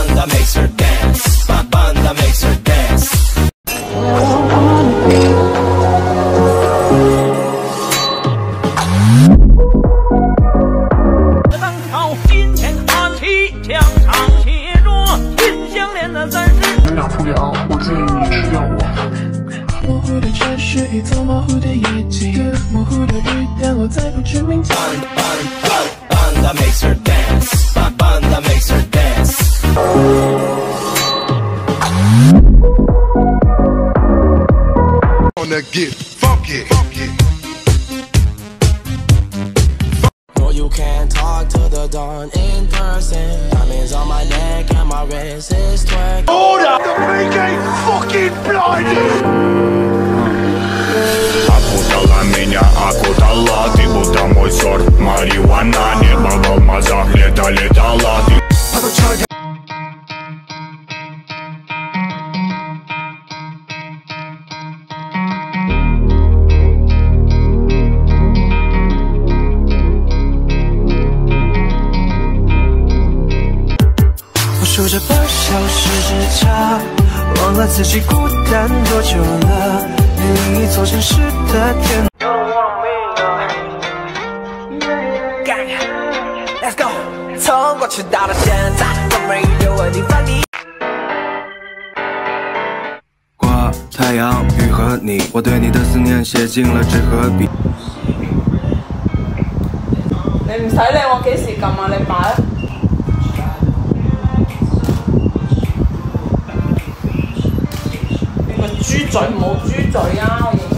Banda makes her dance. Banda makes her dance. 当朝金钱看齐，墙上写着金项链的3时。 你俩不聊，我建议你吃掉我。模糊的城市，一座模糊的夜景，模糊的雨点落在不知名地。 Banda makes her dance. Banda makes her dance. Wanna get funky. No, you can't talk to the dawn in person. Diamonds on my neck and my wrist is twerking. Order! The big ain't fucking blinded! Окутала меня, окутала. Ты будто мой сорт марихуана. Небо в алмазах летала ты. 数着8小时之差，忘了自己孤单多久了，连另一座城市的天。Let's go， 从过去到了现在，都没有问题翻译。挂太阳，雨和你，我对你的思念写进了纸和笔。 你唔使理我幾時撳啊，你擺啊。 豬嘴冇豬嘴啊！我認